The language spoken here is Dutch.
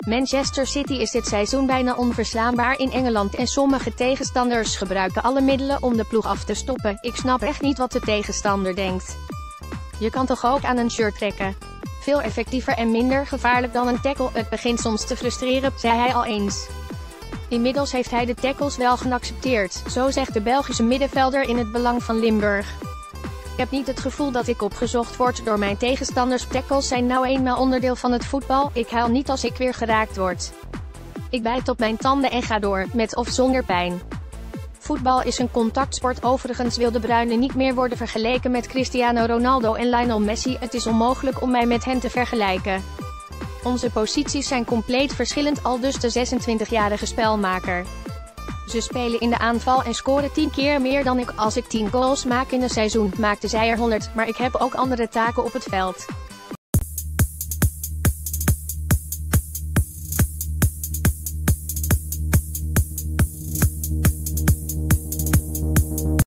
Manchester City is dit seizoen bijna onverslaanbaar in Engeland en sommige tegenstanders gebruiken alle middelen om de ploeg af te stoppen. Ik snap echt niet wat de tegenstander denkt. Je kan toch ook aan een shirt trekken? Veel effectiever en minder gevaarlijk dan een tackle. Het begint soms te frustreren, zei hij al eens. Inmiddels heeft hij de tackles wel geaccepteerd, zo zegt de Belgische middenvelder in het Belang van Limburg. Ik heb niet het gevoel dat ik opgezocht word door mijn tegenstanders. Tackles zijn nou eenmaal onderdeel van het voetbal. Ik huil niet als ik weer geraakt word. Ik bijt op mijn tanden en ga door, met of zonder pijn. Voetbal is een contactsport. Overigens wil De Bruyne niet meer worden vergeleken met Cristiano Ronaldo en Lionel Messi. Het is onmogelijk om mij met hen te vergelijken. Onze posities zijn compleet verschillend, aldus de 26-jarige spelmaker. Ze spelen in de aanval en scoren 10 keer meer dan ik. Als ik 10 goals maak in een seizoen, maakte zij er 100, maar ik heb ook andere taken op het veld.